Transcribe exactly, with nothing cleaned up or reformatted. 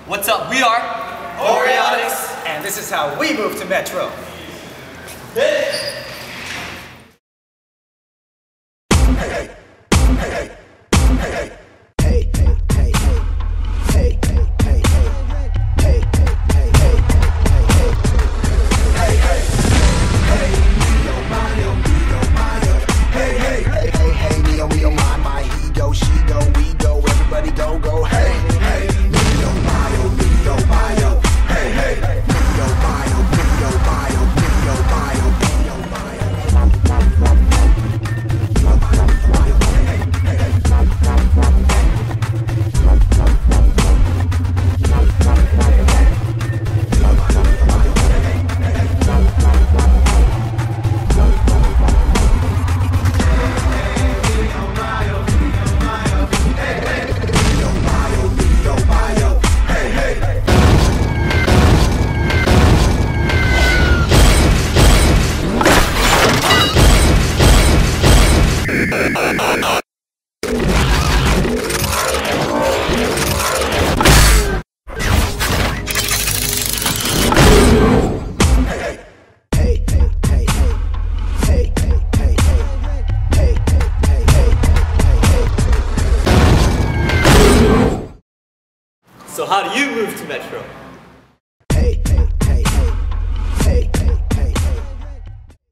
What's up? We are POREOTICS, and this is how we move to Metro. So how do you move to Metro?